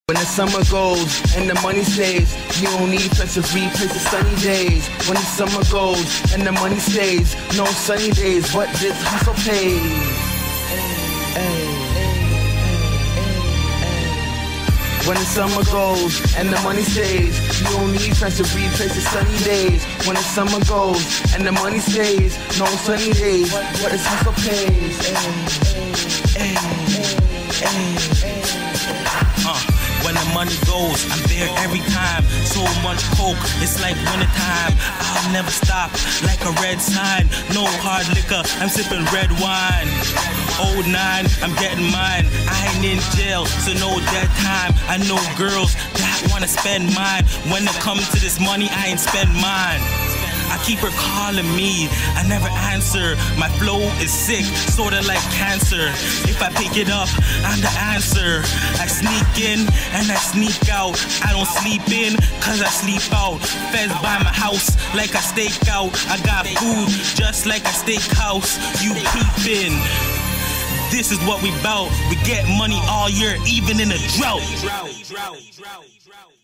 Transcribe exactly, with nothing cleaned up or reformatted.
When the summer goes and the money stays, you don't need friends to replace the sunny days. When the summer goes and the money stays, no sunny days, but this hustle pays. When the summer goes and the money stays, you don't need friends to replace the sunny days. When the summer goes and the money stays, no sunny days, but this hustle pays. Uh, when the money goes, I'm there every time. So much coke, it's like winter time. I'll never stop, like a red sign. No hard liquor, I'm sipping red wine. oh nine, I'm getting mine. I ain't in jail, so no dead time. I know girls that wanna spend mine. When it comes to this money, I ain't spend mine. I keep her calling me, I never answer. My flow is sick, sorta like cancer. If I pick it up, I'm the answer. I sneak in and I sneak out. I don't sleep in, cause I sleep out. Feds by my house like a stakeout. I got food just like a steakhouse. You peepin'. This is what we bout. We get money all year, even in a drought.